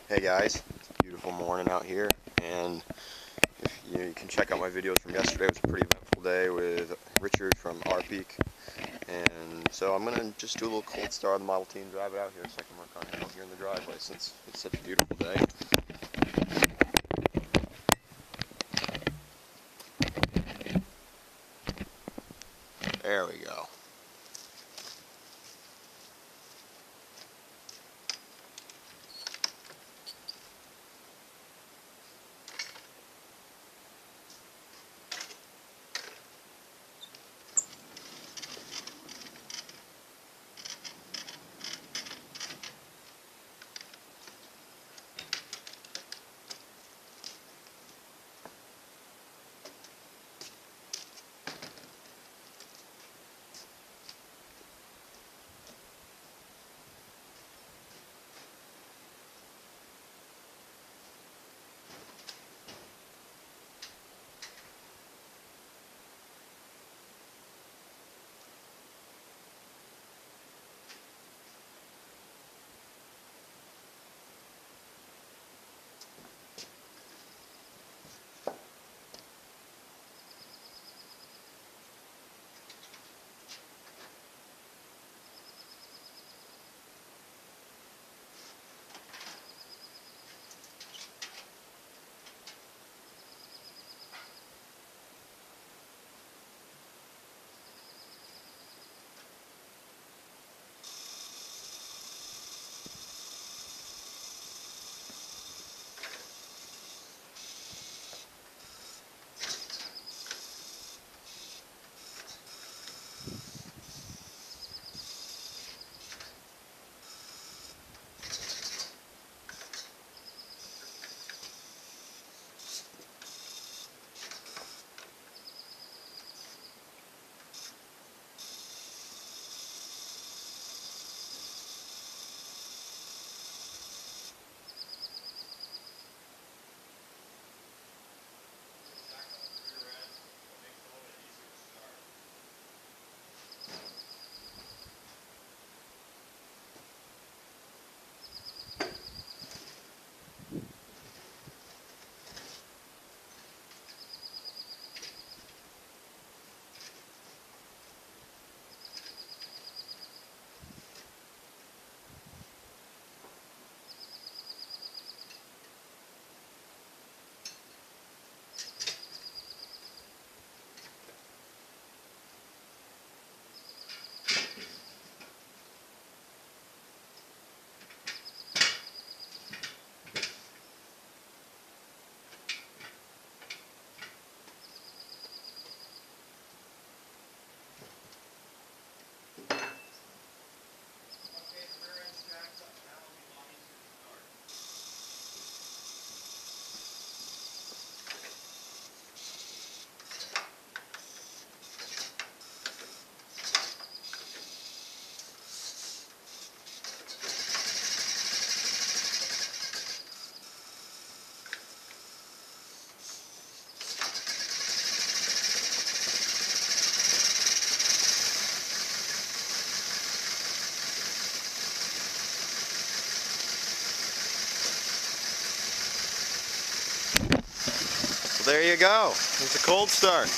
Hey guys, it's a beautiful morning out here, and if you can check out my videos from yesterday. It was a pretty eventful day with Richard from R Peak, and so I'm gonna just do a little cold start on the Model T and drive it out here so I can work on it out here in the driveway since it's such a beautiful day. There we go. Well, there you go. It's a cold start.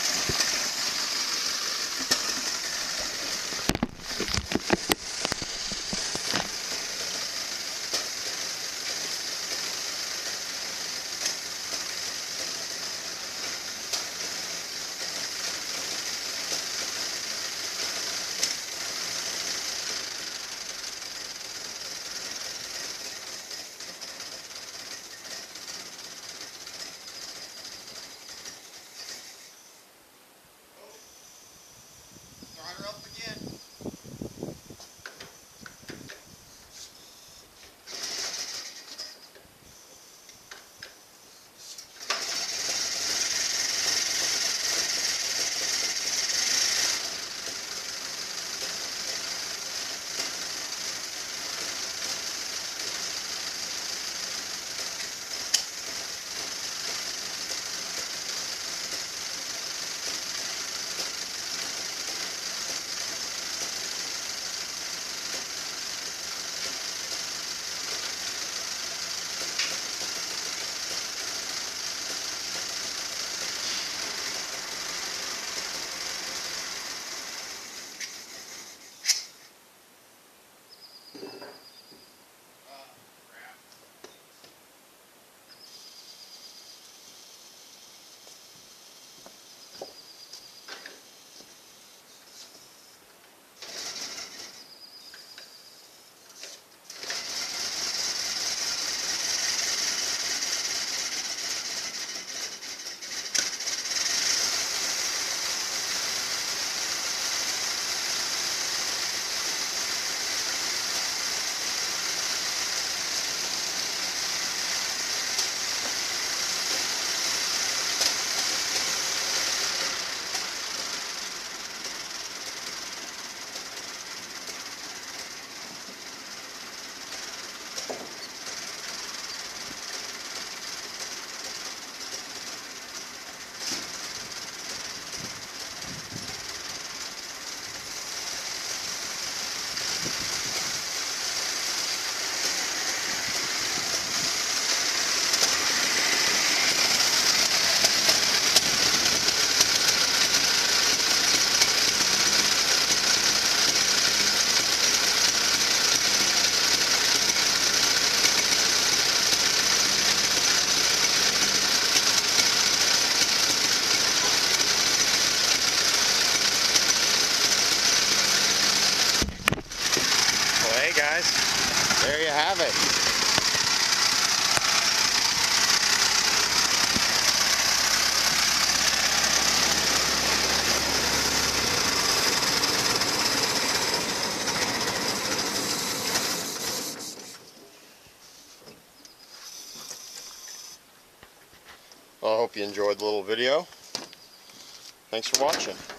Well, I hope you enjoyed the little video. Thanks for watching.